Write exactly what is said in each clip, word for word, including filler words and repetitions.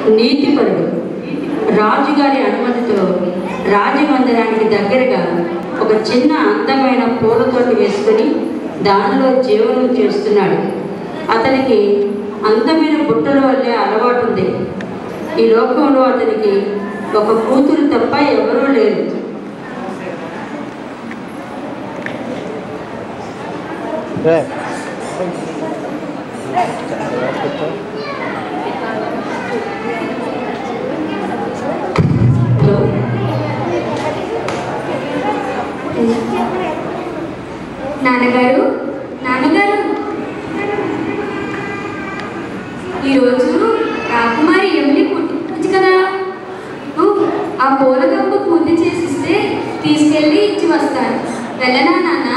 నీతిపరుడు. రాజుగారి అనుమతితో రాజమందిరానికి దగ్గరగా ఒక చిన్న అందమైన పూలతోటి వేసుకుని దానిలో జీవనం చేస్తున్నాడు. అతనికి అందమైన బుట్టల వల్లే అలవాటు ఉంది. ఈ లోకంలో అతనికి ఒక కూతురు తప్ప ఎవరూ లేరు. నాన్నగారు నాన్నగారు ఈరోజు రాకుమారి ఎమిలి పుట్టినరోజు కదా. ఆ పూలగంప పూర్తి చేసిస్తే తీసుకెళ్ళి ఇచ్చి వస్తాను. వెళ్ళనా నాన్న?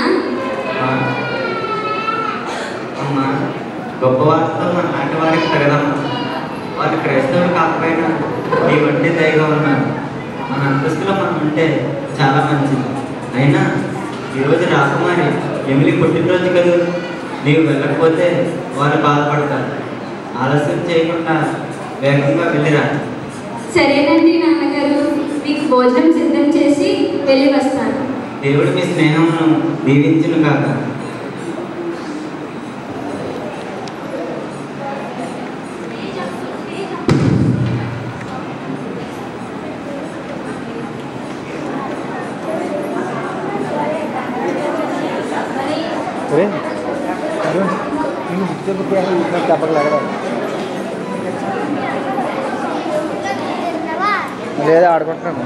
అమ్మా, గొప్ప వార్తతో మన నాటి వారికి తగదమ్మా. వారు క్రైస్తవులు కాకపోయినా మీ వంటి దయగా ఉన్నారు. మన అంతస్తులో మనం ఉంటే చాలా మంచిది. అయినా ఈరోజు రాకుమారి ఎమిలి పుట్టినరోజు కదా, నీవు వెళ్ళకపోతే వారు బాధపడతారు. ఆలస్యం చేయకుండా వేగంగా వెళ్ళిరా. సరేనండి నాన్నగారు, మీకు భోజనం సిద్ధం చేసి వెళ్ళి వస్తాను. దేవుడు మీ స్నేహమును దీవించును కాక. లేదా ఆడుకుంటున్నాను.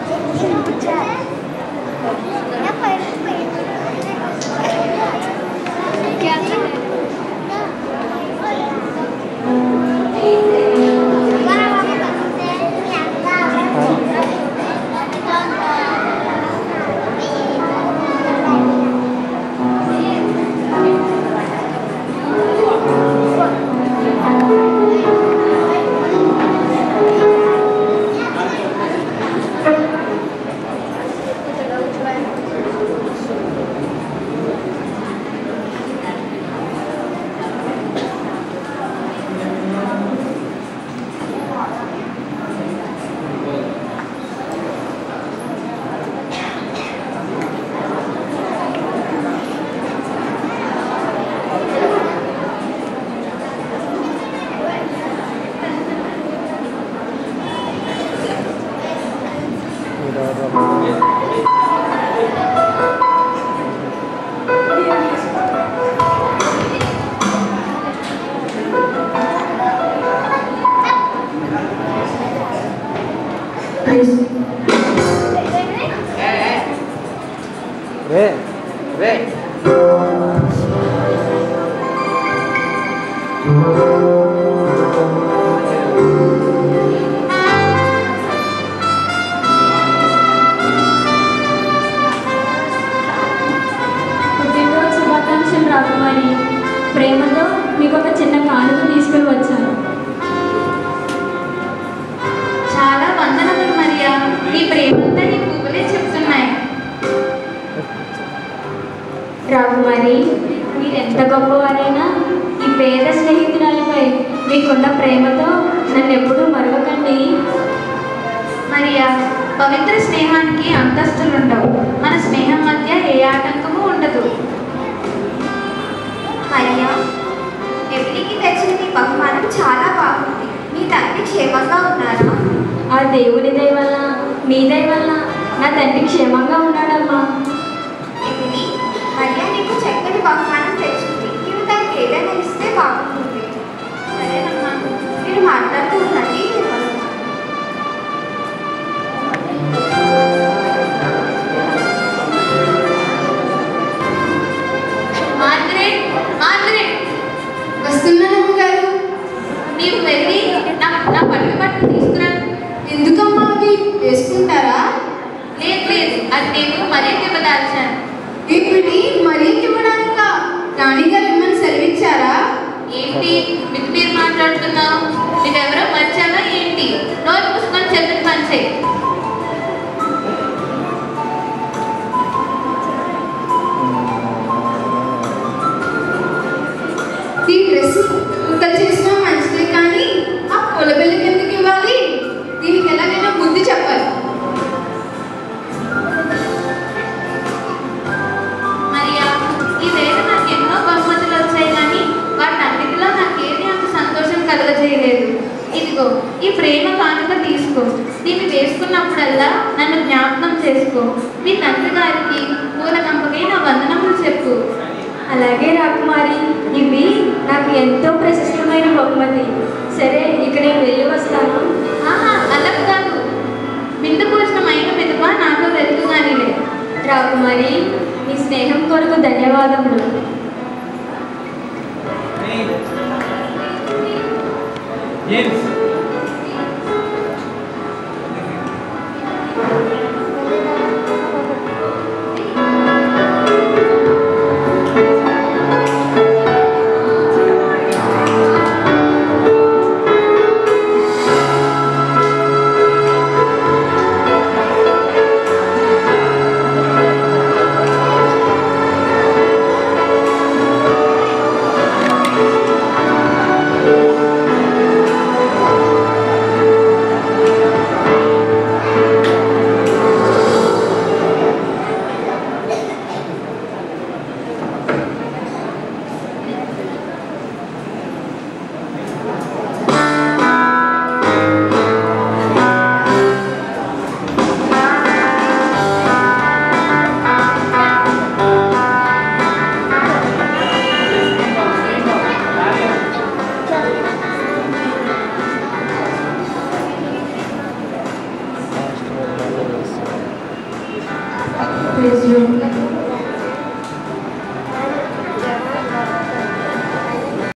రే రే పుట్టినరోజు శుభాకాంక్షలు రాకుమారి. ప్రేమతో మీకు ఒక చిన్న కానుక తీసుకుని వచ్చాను. చాలా వందనములు మరియా. నీ ప్రేమంతా నీ పువ్వులే చెప్తున్నాయి. రాకుమారి, మీరెంత గొప్పవారైనా ఈ పేద స్నేహితురాలపై మీకున్న ప్రేమతో నన్ను ఎప్పుడూ మరవకండి. మరియా, పవిత్ర స్నేహానికి అంతస్తులుండవు. మన స్నేహం మధ్య ఏ ఆటంకము ఉండదు. మరియా, ఎమిలికి తెచ్చిన మీ బహుమానం చాలా బాగుంది. మీ తండ్రి క్షేమంగా ఉన్నారా? ఆ దేవుని దయ వల్ల, మీ దయ వల్ల నా తండ్రి క్షేమంగా ఉన్నాడమ్మా. ఎమిలి, మరియా నీకు చక్కని బహుమానం తెచ్చింది. నీవు దానికి ఏదైనా ఇస్తే బాగుంటుంది. సరేనమ్మా, మీరు మాట్లాడుతూ ఉండండి. నేను వస్తాను. మార్గరెట్, మార్గరెట్, వస్తున్నాను గారు. నీవు వెళ్ళి నా నా పట్టు పట్టు తీసుకురా. ఎందుకమ్మా అవి వేసుకుంటారా? లేదు లేదు, అది నేను మరింత ఇవ్వదాల్చాను. ఇప్పుడు మరీ ఇవ్వడానికా? రాణిగారు మిమ్మల్ని సెలవిచ్చారా? ఏంటి మీకు మీరు మాట్లాడుతున్నావు? నీవెవరో మర్చావా ఏంటి? నోరు పుస్తకం చెప్పిన పని చేయి. ఈ డ్రెస్ ముక్కలు చేసినా మంచిదే, కానీ ఆ పూల బిల్లకి ఎందుకు ఇవ్వాలి? ఎలాగైనా బుద్ధి చెప్పాలి. మరియా, ఈవేళ నాకు ఎన్నో బహుమతులు వచ్చాయి, కానీ వాటన్నిటిలో నాకేమీ అంత సంతోషం కలగజేయలేదు. ఇదిగో ఈ ప్రేమ కానుక తీసుకో. దీన్ని వేసుకున్నప్పుడల్లా నన్ను జ్ఞాపకం చేసుకో. మీ తండ్రి గారికి పూల గంపకై నా వందనములు చెప్పు. అలాగే రాకుమారి, ఇవి నాకు ఎంతో ప్రశస్తమైన బహుమతి. సరే, ఇక నేను వెళ్ళి వస్తాను. ఆహా, అలా కాదు. విందు భోజనం అయిన పిదప నాతో వెళ్తూ కానీలే. రాకుమారి, మీ స్నేహం కొరకు ధన్యవాదములు.